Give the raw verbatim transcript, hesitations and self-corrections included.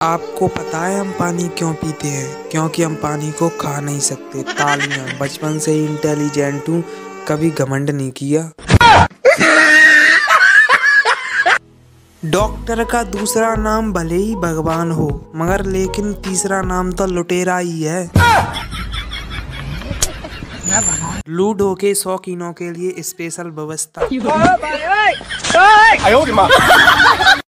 आपको पता है हम पानी क्यों पीते हैं? क्योंकि हम पानी को खा नहीं सकते। तालियां। बचपन से ही इंटेलिजेंट हूँ, कभी घमंड नहीं किया। डॉक्टर का दूसरा नाम भले ही भगवान हो, मगर लेकिन तीसरा नाम तो लुटेरा ही है। लूडो के शौकीनों के लिए स्पेशल व्यवस्था।